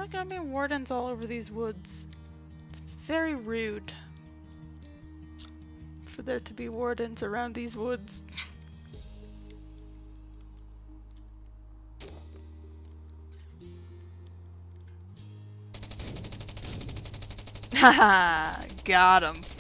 Why gotta be wardens all over these woods? It's very rude for there to be wardens around these woods. Haha, got him.